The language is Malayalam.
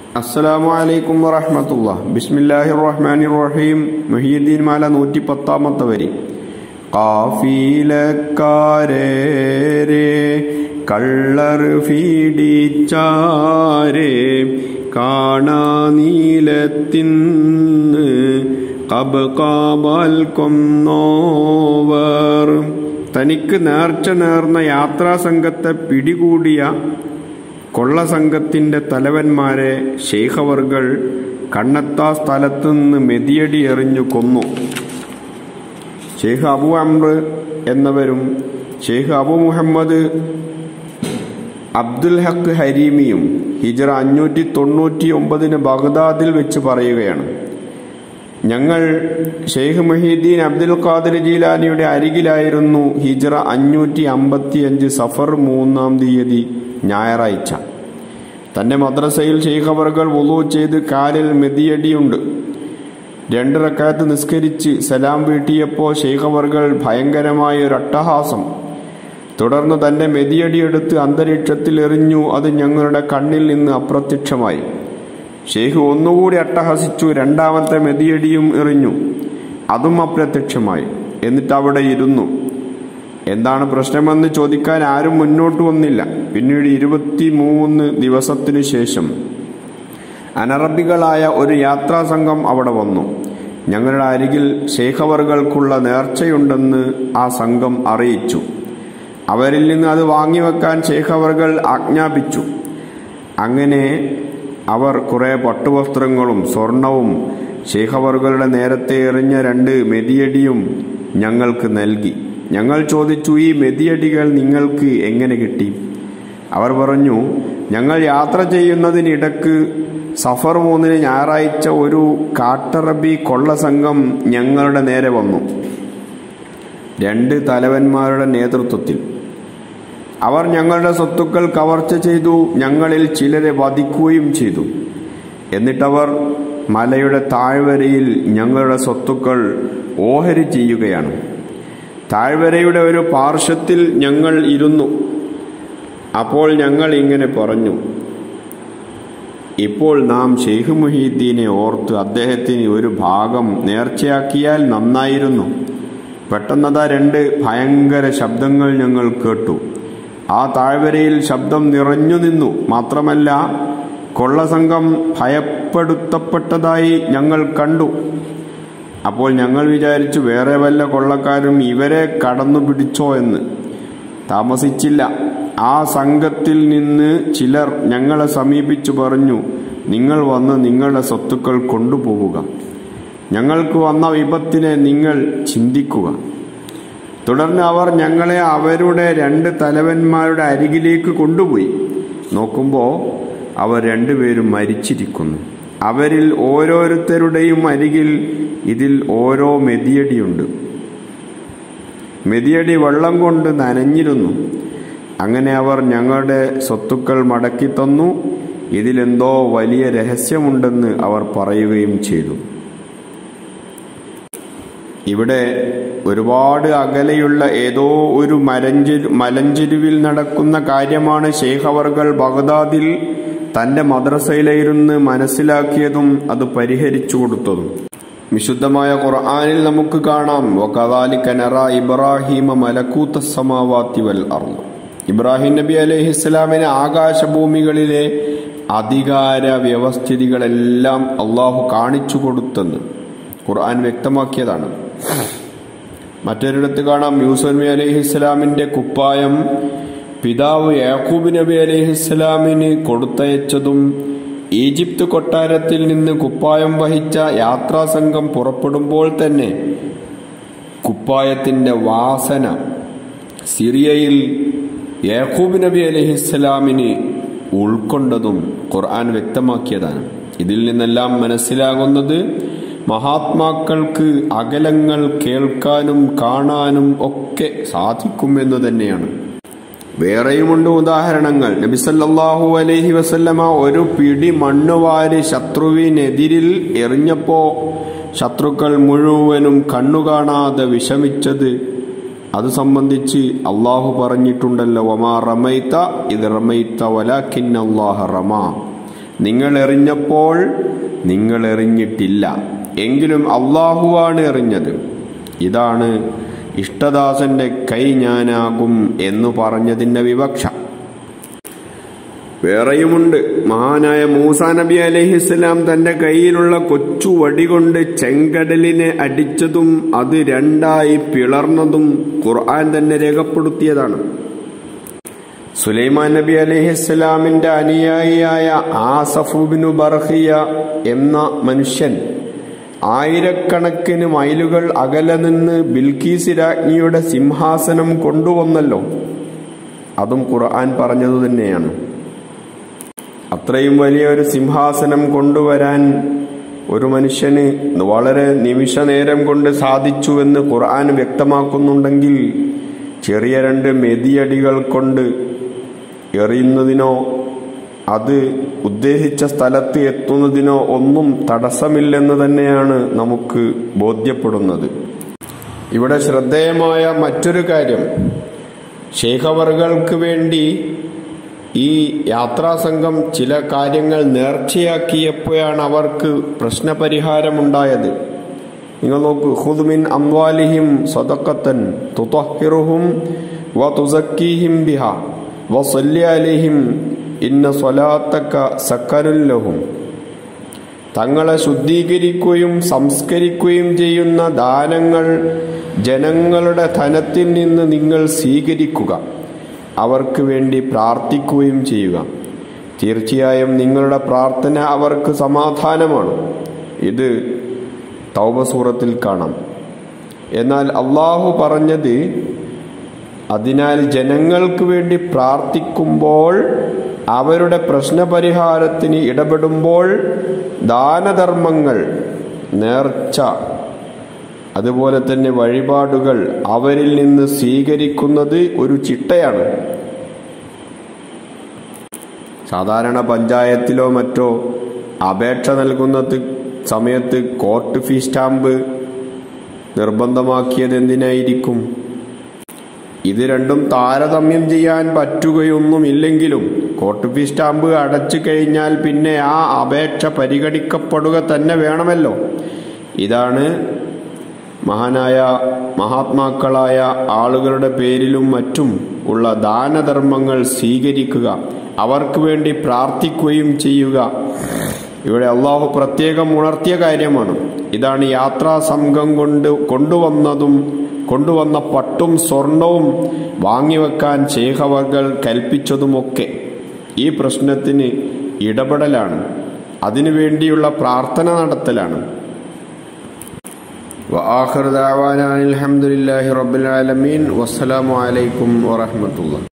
അസ്സലാമു അലൈക്കും വറഹ്മത്തുള്ളാഹി. ബിസ്മില്ലാഹിർ റഹ്മാനിർ റഹീം. മുഹ്യിദ്ദീൻ മാല 110ാമത്തെ വരി. ഖാഫിലക്കാരേ കള്ളർ ഫീഡിച്ചാരേ കാണാ നീലത്തിന്ന് കബകാബൽ കൊന്നോവർ. തനിക്ക് നേർച്ച നേർന്ന യാത്രാസംഘത്തെ പിടികൂടിയ കൊള്ളസംഘത്തിന്റെ തലവന്മാരെ ശൈഖവർകൾ കണ്ണെത്താ സ്ഥലത്തുനിന്ന് മെതിയടി എറിഞ്ഞു കൊന്നു. ഷെയ്ഖ് അബു അംർ എന്നവരും ഷെയ്ഖ് അബു മുഹമ്മദ് അബ്ദുൽ ഹഖ് ഹരീമിയും ഹിജ്റ 599 ബഗ്ദാദിൽ വെച്ച് പറയുകയാണ്, ഞങ്ങൾ ഷെയ്ഖ് മുഹീദ്ദീൻ അബ്ദുൽ ഖാദിർ ജീലാനിയുടെ അരികിലായിരുന്നു ഹിജ്റ 555 സഫർ 3-ാം തീയതി ഞായറാഴ്ച. തന്റെ മദ്രസയിൽ ശൈഖ് അവർകൾ വുളൂ ചെയ്ത് കാലിൽ മെതിയടിയുണ്ട്. 2 റക്അത്ത് നിസ്കരിച്ച് സലാം വീട്ടിയപ്പോൾ ശൈഖ് അവർകൾ ഭയങ്കരമായ ഒരു അട്ടഹാസം. തുടർന്ന് തന്റെ മെതിയടിയെടുത്ത് അന്തരീക്ഷത്തിൽ എറിഞ്ഞു. അത് ഞങ്ങളുടെ കണ്ണിൽ നിന്ന് അപ്രത്യക്ഷമായി. ഷെയ്ഖ് ഒന്നുകൂടി അട്ടഹസിച്ചു. 2ാമത്തെ മെതിയടിയും എറിഞ്ഞു. അതും അപ്രത്യക്ഷമായി. എന്നിട്ട് അവിടെ ഇരുന്നു. എന്താണ് പ്രശ്നമെന്ന് ചോദിക്കാൻ ആരും മുന്നോട്ട് വന്നില്ല. പിന്നീട് 23 ദിവസത്തിനു ശേഷം അനറബികളായ ഒരു യാത്രാ സംഘം അവിടെ വന്നു. ഞങ്ങളുടെ അരികിൽ ശൈഖവർകൾക്കുള്ള നേർച്ചയുണ്ടെന്ന് ആ സംഘം അറിയിച്ചു. അവരിൽ നിന്ന് അത് വാങ്ങിവെക്കാൻ ശൈഖവർകൾ ആജ്ഞാപിച്ചു. അങ്ങനെ അവർ കുറെ പട്ടുവസ്ത്രങ്ങളും സ്വർണവും ശൈഖവർകളുടെ നേരത്തെ എറിഞ്ഞ 2 മെതിയടിയും ഞങ്ങൾക്ക് നൽകി. ഞങ്ങൾ ചോദിച്ചു, ഈ മെതിയടികൾ നിങ്ങൾക്ക് എങ്ങനെ കിട്ടി? അവർ പറഞ്ഞു, ഞങ്ങൾ യാത്ര ചെയ്യുന്നതിനിടക്ക് സഫർ 3 ഞായറാഴ്ച ഒരു കാട്ടറബി കൊള്ളസംഘം ഞങ്ങളുടെ നേരെ വന്നു, 2 തലവന്മാരുടെ നേതൃത്വത്തിൽ. അവർ ഞങ്ങളുടെ സ്വത്തുക്കൾ കവർച്ച ചെയ്തു. ഞങ്ങളിൽ ചിലരെ വധിക്കുകയും ചെയ്തു. എന്നിട്ടവർ മലയുടെ താഴ്വരയിൽ ഞങ്ങളുടെ സ്വത്തുക്കൾ ഓഹരി ചെയ്യുകയാണ്. താഴ്വരയുടെ ഒരു പാർശ്വത്തിൽ ഞങ്ങൾ ഇരുന്നു. അപ്പോൾ ഞങ്ങൾ ഇങ്ങനെ പറഞ്ഞു, ഇപ്പോൾ നാം ഷെയ്ഖ് മുഹീദ്ദീനെ ഓർത്ത് അദ്ദേഹത്തിന് ഒരു ഭാഗം നേർച്ചയാക്കിയാൽ നന്നായിരുന്നു. പെട്ടെന്നതാ 2 ഭയങ്കര ശബ്ദങ്ങൾ ഞങ്ങൾ കേട്ടു. ആ താഴ്വരയിൽ ശബ്ദം നിറഞ്ഞു നിന്നു. മാത്രമല്ല, കൊള്ളസംഘം ഭയപ്പെടുത്തപ്പെട്ടതായി ഞങ്ങൾ കണ്ടു. അപ്പോൾ ഞങ്ങൾ വിചാരിച്ചു, വേറെ വല്ല കൊള്ളക്കാരും ഇവരെ കടന്നു പിടിച്ചോ എന്ന്. താമസിച്ചില്ല. ആ സംഘത്തിൽ നിന്ന് ചിലർ ഞങ്ങളെ സമീപിച്ചു പറഞ്ഞു, നിങ്ങൾ വന്ന് നിങ്ങളുടെ സ്വത്തുക്കൾ കൊണ്ടുപോവുക. ഞങ്ങൾക്ക് വന്ന വിപത്തിനെ നിങ്ങൾ ചിന്തിക്കുക. തുടർന്ന് അവർ ഞങ്ങളെ അവരുടെ 2 തലവന്മാരുടെ അരികിലേക്ക് കൊണ്ടുപോയി. നോക്കുമ്പോൾ അവർ 2 പേരും മരിച്ചിരിക്കുന്നു. അവരിൽ ഓരോരുത്തരുടെയും അരികിൽ ഇതിൽ ഓരോ മെതിയടിയുണ്ട്. മെതിയടി വെള്ളം കൊണ്ട് നനഞ്ഞിരുന്നു. അങ്ങനെ അവർ ഞങ്ങളുടെ സ്വത്തുക്കൾ മടക്കി തന്നു. ഇതിലെന്തോ വലിയ രഹസ്യമുണ്ടെന്ന് അവർ പറയുകയും ചെയ്തു. ഇവിടെ ഒരുപാട് അകലെയുള്ള ഏതോ ഒരു മലഞ്ചെരുവിൽ നടക്കുന്ന കാര്യമാണ് ശൈഖ് അവർകൾ ബഗ്ദാദിൽ തന്റെ മദ്രസയിലിരുന്ന് മനസ്സിലാക്കിയതും അത് പരിഹരിച്ചു കൊടുത്തതും. വിശുദ്ധമായ ഖുർആനിൽ നമുക്ക് കാണാം, വകദാലിക നറാ ഇബ്രാഹിമ മലകൂതസ് സമാവാതി വൽ അർദ്. ഇബ്രാഹിം നബി അലൈഹിസ്സലാമിന് ആകാശഭൂമികളിലെ അധികാര വ്യവസ്ഥിതികളെല്ലാം അള്ളാഹു കാണിച്ചു കൊടുത്തെന്ന് ഖുർആൻ വ്യക്തമാക്കിയതാണ്. മറ്റൊരിടത്ത് കാണാം, യൂസുഫ് നബി അലൈഹിസ്സലാമിന്റെ കുപ്പായം പിതാവ് യാക്കൂബ് നബി അലൈഹിസ്സലാമിന് കൊടുത്തയച്ചതും ഈജിപ്ത് കൊട്ടാരത്തിൽ നിന്ന് കുപ്പായം വഹിച്ച യാത്രാസംഘം പുറപ്പെടുമ്പോൾ തന്നെ കുപ്പായത്തിന്റെ വാസന സിറിയയിൽ യാക്കൂബ് നബി അലൈഹിസ്സലാമിന് ഉൾക്കൊണ്ടതും ഖുർആൻ വ്യക്തമാക്കിയതാണ്. ഇതിൽ നിന്നെല്ലാം മനസ്സിലാകുന്നത് മഹാത്മാക്കൾക്ക് അകലങ്ങൾ കേൾക്കാനും കാണാനും ഒക്കെ സാധിക്കുമെന്ന് തന്നെയാണ്. വേറെയുമുണ്ട് ഉദാഹരണങ്ങൾ. നബി സല്ലല്ലാഹു അലൈഹി വസല്ലമ ഒരു പിടി മണ്ണുവാരി ശത്രുവിനെതിരിൽ എറിഞ്ഞപ്പോ ശത്രുക്കൾ മുഴുവനും കണ്ണുകാണാതെ വിഷമിച്ചത് അത് സംബന്ധിച്ച് അള്ളാഹു പറഞ്ഞിട്ടുണ്ടല്ലോ, വമാ റമൈത ഇദ് റമൈത വലാകിന്നല്ലാഹ റമാ. നിങ്ങൾ എറിഞ്ഞപ്പോൾ നിങ്ങൾ എറിഞ്ഞിട്ടില്ല, എങ്കിലും അള്ളാഹുവാണ് എറിഞ്ഞത്. ഇതാണ് ഇഷ്ടദാസന്റെ കൈ ഞാനാകും എന്നു പറഞ്ഞതിന്റെ വിവക്ഷ. വേറെയുമുണ്ട്. മഹാനായ മൂസാ നബി അലൈഹിസ്സലാം തന്റെ കയ്യിലുള്ള കൊച്ചു വടി കൊണ്ട് ചെങ്കടലിനെ അടിച്ചതും അത് രണ്ടായി പിളർന്നതും ഖുർആൻ തന്നെ രേഖപ്പെടുത്തിയതാണ്. സുലൈമാൻ നബി അലൈഹിസ്സലാമിന്റെ അനുയായിയായ ആസഫ് ഇബ്നു ബർഖിയ എന്ന മനുഷ്യൻ ആയിരക്കണക്കിന് മൈലുകൾ അകലെ നിന്ന് ബിൽക്കീസ് രാജ്ഞിയുടെ സിംഹാസനം കൊണ്ടുവന്നല്ലോ. അതും ഖുർആൻ പറഞ്ഞതു തന്നെയാണ്. അത്രയും വലിയ ഒരു സിംഹാസനം കൊണ്ടുവരാൻ ഒരു മനുഷ്യന് വളരെ നിമിഷ നേരം കൊണ്ട് സാധിച്ചുവെന്ന് ഖുർആൻ വ്യക്തമാക്കുന്നുണ്ടെങ്കിൽ ചെറിയ 2 മെതിയടികൾ കൊണ്ട് എറിയുന്നതിനോ അത് ഉദ്ദേശിച്ച സ്ഥലത്ത് എത്തുന്നതിനോ ഒന്നും തടസ്സമില്ലെന്ന് തന്നെയാണ് നമുക്ക് ബോധ്യപ്പെടുന്നത്. ഇവിടെ ശ്രദ്ധേയമായ മറ്റൊരു കാര്യം, ശൈഖവറുകൾക്ക് വേണ്ടി ഈ യാത്രാസംഘം ചില കാര്യങ്ങൾ നേർച്ചയാക്കിയപ്പോഴാണ് അവർക്ക് പ്രശ്നപരിഹാരമുണ്ടായത്. നിങ്ങൾ നോക്കൂ, ഖുദ് മിൻ അംവാലിഹിം സദഖത്തൻ തുതഹിറുഹും വതുസക്കീഹിം ബിഹാ വസല്ലി അലൈഹിം ഇന്ന സ്വലാത്തക സക്കനുൽ ലഹും. തങ്ങളെ ശുദ്ധീകരിക്കുകയും സംസ്കരിക്കുകയും ചെയ്യുന്ന ദാനങ്ങൾ ജനങ്ങളുടെ ധനത്തിൽ നിന്ന് നിങ്ങൾ സ്വീകരിക്കുക, അവർക്ക് വേണ്ടി പ്രാർത്ഥിക്കുകയും ചെയ്യുക. തീർച്ചയായും നിങ്ങളുടെ പ്രാർത്ഥന അവർക്ക് സമാധാനമാണ്. ഇത് തൗബ സൂറത്തിൽ കാണാം. എന്നാൽ അള്ളാഹു പറഞ്ഞത്, അതിനാൽ ജനങ്ങൾക്ക് വേണ്ടി പ്രാർത്ഥിക്കുമ്പോൾ, അവരുടെ പ്രശ്നപരിഹാരത്തിന് ഇടപെടുമ്പോൾ ദാനധർമ്മങ്ങൾ, നേർച്ച, അതുപോലെ തന്നെ വഴിപാടുകൾ അവരിൽ നിന്ന് സ്വീകരിക്കുന്നത് ഒരു ചിട്ടയാണ്. സാധാരണ പഞ്ചായത്തിലോ മറ്റോ അപേക്ഷ നൽകുന്ന സമയത്ത് കോർട്ട് ഫീ സ്റ്റാമ്പ് നിർബന്ധമാക്കിയത് എന്തിനായിരിക്കും? ഇത് രണ്ടും താരതമ്യം ചെയ്യാൻ പറ്റുകയൊന്നുമില്ലെങ്കിലും കോർട്ട് ഫീ സ്റ്റാമ്പ് അടച്ചു കഴിഞ്ഞാൽ പിന്നെ ആ അപേക്ഷ പരിഗണിക്കപ്പെടുക തന്നെ വേണമല്ലോ. ഇതാണ് മഹാനായ മഹാത്മാക്കളായ ആളുകളുടെ പേരിലും മറ്റും ഉള്ള ദാനധർമ്മങ്ങൾ സ്വീകരിക്കുക, അവർക്ക് വേണ്ടി പ്രാർത്ഥിക്കുകയും ചെയ്യുക. ഇവിടെ അള്ളാഹു പ്രത്യേകം ഉണർത്തിയ കാര്യമാണ്. ഇതാണ് യാത്രാ സംഘം കൊണ്ടുവന്ന പട്ടും സ്വർണവും വാങ്ങിവെക്കാൻ ശൈഖവകൾ കൽപ്പിച്ചതുമൊക്കെ ഈ പ്രശ്നത്തിന് ഇടപെടലാണ്, അതിനുവേണ്ടിയുള്ള പ്രാർത്ഥന നടത്തലാണ്. വആഖിറു ദഅവാനാ അൽഹംദുലില്ലാഹി റബ്ബിൽ ആലമീൻ. വസ്സലാമു അലൈക്കും വറഹ്മത്തുള്ളാഹി.